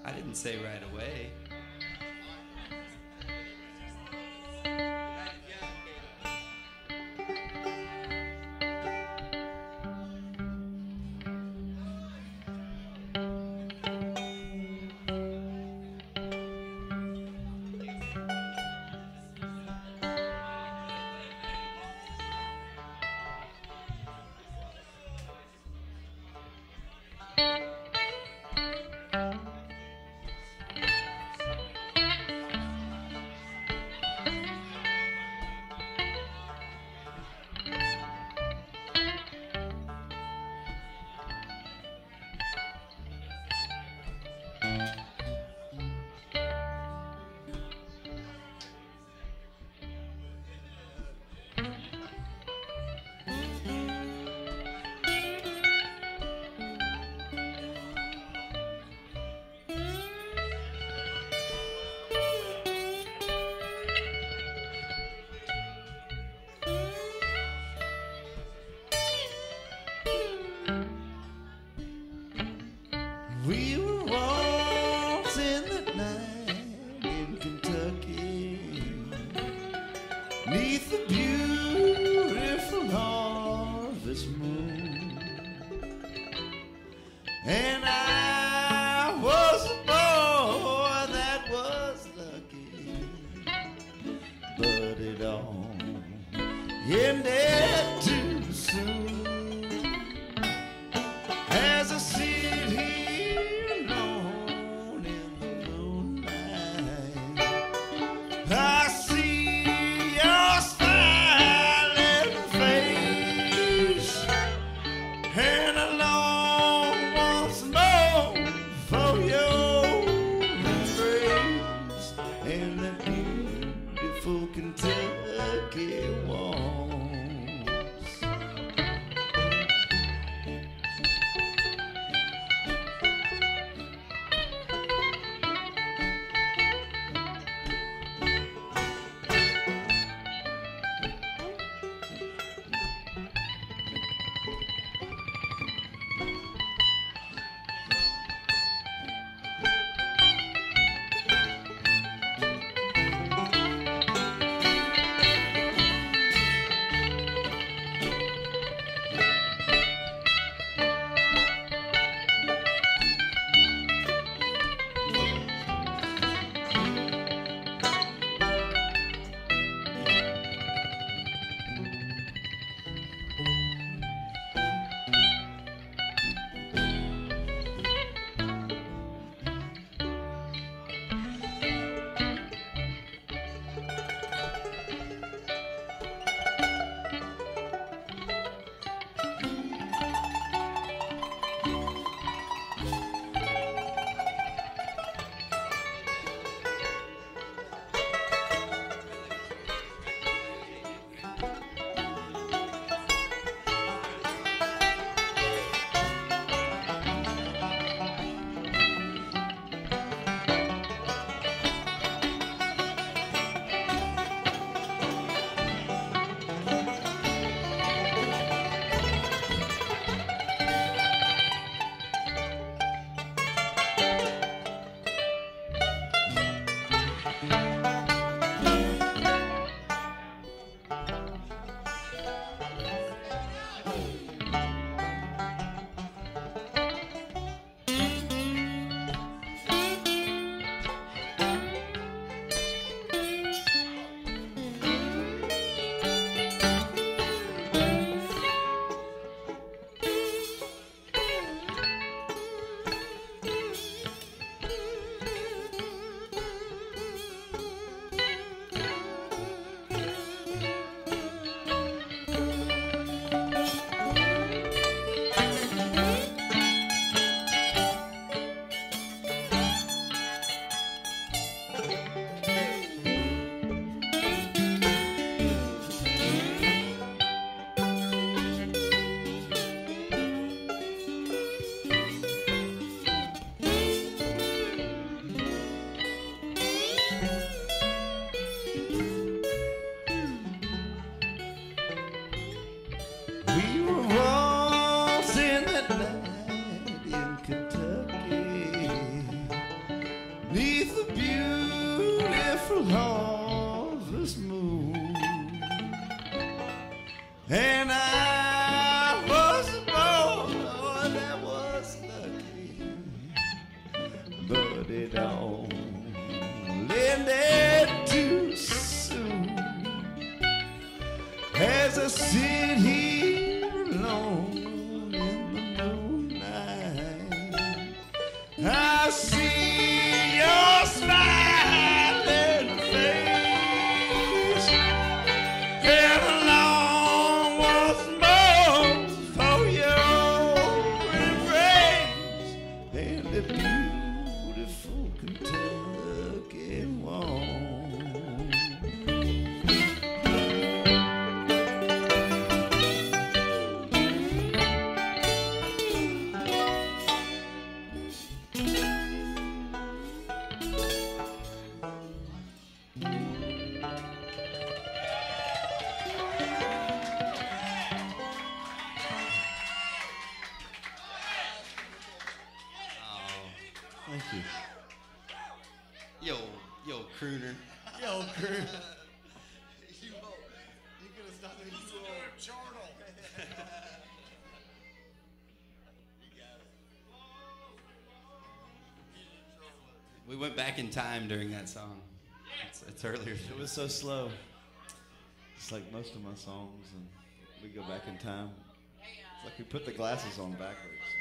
I didn't say right away. We were waltzing that night in Kentucky, 'neath the beautiful harvest moon, and I was a boy that was lucky, but it all ended too soon. As I sit here alone in the moonlight, I see your smiling face, and I long once more I sit here alone in the moonlight, I see your smiling face, and I long once more for your embrace and the beautiful Kentucky waltz. Thank you. Yo, crooner. Yo, crooner. You could have stopped me. You chortle. We went back in time during that song. It's earlier. It was so slow. It's like most of my songs, and we go back in time. It's like we put the glasses on backwards.